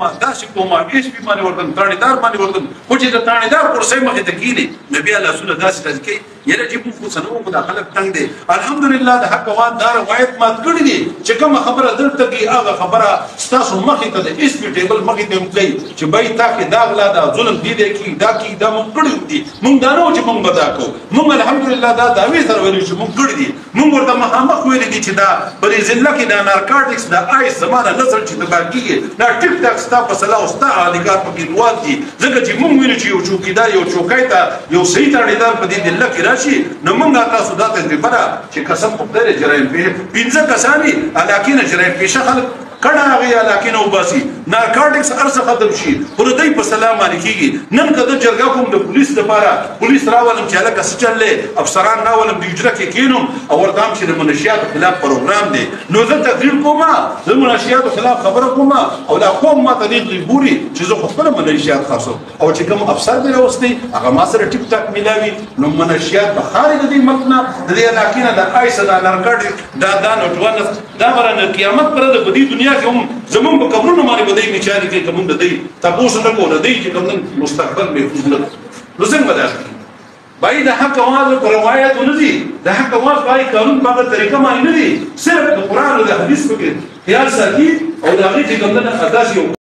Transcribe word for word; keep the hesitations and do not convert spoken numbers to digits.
کومه داسې کومه ایس پي باندې ورتم تاڼېدار باندې ورتم خو چې د تاڼېدار کرسۍ مخې ته کښېني نو بیا لاسونه داسې داسې کوي یاره چې موږ خو څه نه وو خو دا خلک تنګ دی الحمدلله د حق وان دا روایت مات کړي دي چې کومه خبره دلته کي هغه خبره ستاسو مخې ته د ایس پي ټیبل مخې ته هم کوي چې بای تا کې دا غلا دا ظلم دی دی کي دا کي دا موږ کړي دي موږ دا نه و چې موږ به دا کوو موږ الحمدلله دا دعوې سره ویلي چې موږ کړي دي موږ ورته مخامخ ویلي دي چې دا په دې ضلع کې دا نارکاټکس دا آیس زمانه نسل چې تباه کېږي دا ټیک ټاک ستا په صلاح او ستا ادهګار پکې روان دي ځکه چې موږ ویلو چې یو چوکیدار یو چوکۍ ته یو صحیح تاڼېدار په دې ضلع کې راشي نو موږ تاسو دا تجربه ده چې قسم په خدای جرایم پنځه کسان دي علاقې نه جرایم پیشه خلک کړه هغه علاقې نه وباسي نارکاټکس ارڅه ختم شي پر دوی په سلام باندې کېږي نن کده جرګه کوم د پولیس لپاره پولیس راولم چې هلکه څه چل دی افسران راولم د اجره کې کښېنم او ورته هم چې د منشیاتو خلاف پروګرام دی نو زه تقریر کوم زه منشیاتو خلاف خبره کوم او دا قوم ماته دې بوري چې زه خو خپله منشیات خاصم او چې کوم افسر مې راوستی هغه ما سره ټیک ټاک میلاوي نو منشیات به خارج د دې ملک نه د دې علاقې نه د آیس دا نارکاټک دا دا نوټونه دا ورانه قیامت پر د بدی دنیا کې هم زمون په قبرونو باندې بدی میچاري کوي کوم د دې تاسو نه کوله دې چې کوم مستقبل محفوظ نه نو څنګه ده بای د حق आवाज پر روایت ونزي د حق आवाज بای قانون په طریقه باندې نه دي صرف د قران او د حدیث په کې خیال ساتي او د هغه چې کوم نه اساس یو